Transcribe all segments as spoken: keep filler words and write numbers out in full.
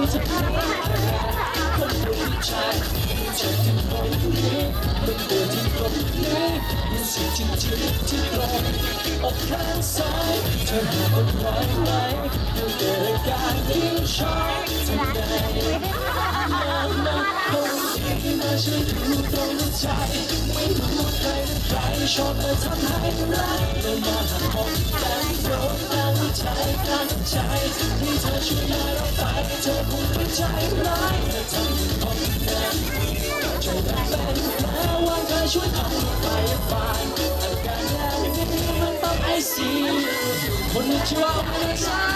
จะเพียงแค่คนเดียวที่ใช่ใจที่ตรงนี้มันเดินที่ตรงนี้มีสิ่งจริงจริงที่ตรงอกข้างซ้ายเธอหาอดไว้ไหมเมื่อเกิดการยิ่งช็อตทำไงมามาคงที่มาช่วยดูตรงหัวใจไม่รู้ใครเป็นใครชอบมาทำให้รักเมื่อมาหาพบกันโดนตั้งใจตั้งใจที่เธอช่วยมารับไปเธอคงไม่ใจร้ายเธอทำให้พบกันใจมันเป็นแล้ววางเธอช่วยทำไปฝ่ายอาการอย่างนี้มันต้องไอซีคนที่ชื่อว่าอเมริกา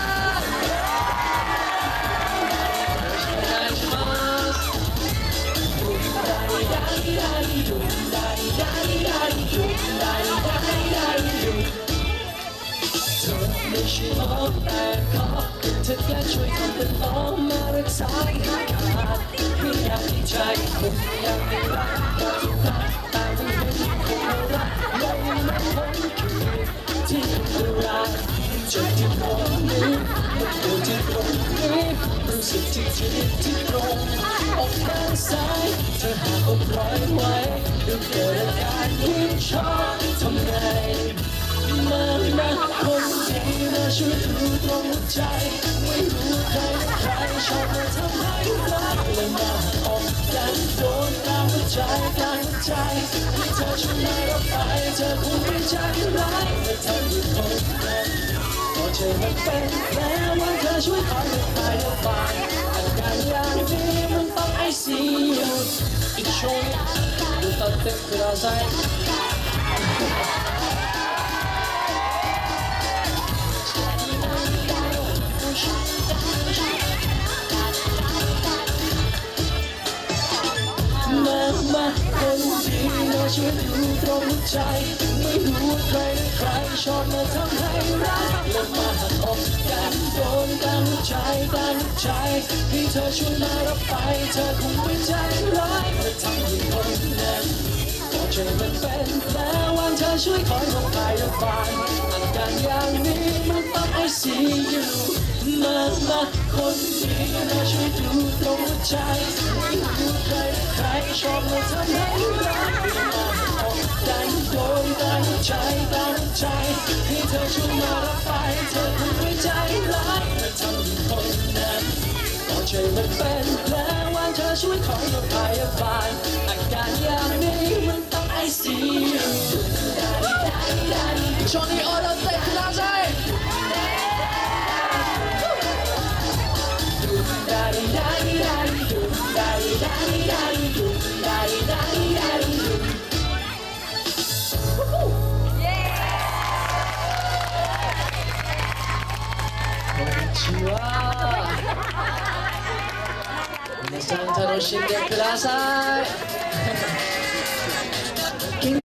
ไม่ใช่ล้อแต่ก็เธอแค่ช่วยทำเป็นล้อมารักษาให้ขาดไม่อยากให้ใจคนอยากให้รักก็ทุกครั้งแต่ไม่เห็นคนรักเรายังไม่พ้นขีดที่อันตรายใจที่ตรงนี้มันอยู่ที่ตรงนี้รู้สึกที่ที่ที่ตรงออกข้างซ้ายเธอหาอกร้อยไว้ดูเกิดอาการยิ่งช็อตทำไงมามาคนที่มาช่วยดูตรงหัวใจไม่รู้ใครใครชอบมาทำให้รักเลยมาออกกันโดนตามหัวใจตามหัวใจให้เธอช่วยมารับไปเธอคงไม่ใจร้ายเมื่อเธออยู่ตรงนั้นพอเธอมันเป็นแล้วว่าเธอช่วยคอยรับไปรับไปอาการอย่างนี้มันต้องไอซียูอีกช่วงดูตัดเต็มกระใจมามาคนที่มาช่วยดูตรงหัวใจไม่รู้ใครใครชอบมาทำให้รักและมาหักอกกันโดนกันใจกันใจที่เธอช่วยมารับไปเธอคงไม่ใจร้ายเมื่อทำให้คนนั้นพอเจอมันเป็นแล้ววันเธอช่วยคอยรับไปรับไปอาการอย่างนี้มันต้องไอซียูมามาคนที่มาช่วยดูตรงหัวใจไม่รู้ใครใครชอบมาทำให้รักมาออกกันโดนตั้งใจตั้งใจให้เธอช่วยมารับไปเธอคงไม่ใจร้ายเมื่อทำให้คนนั้นพอใจมันเป็นแล้ววันเธอช่วยคอยรับไปรับไปอาการอย่างนี้มันต้องไอซียูช่วงนี้ออเดอร์เต็มกระจาย皆さん楽しんでください。